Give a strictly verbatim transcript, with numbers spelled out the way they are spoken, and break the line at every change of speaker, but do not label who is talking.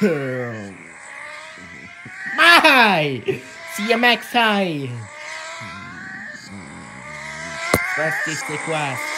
Bye! See you next time! Questi, questi qua.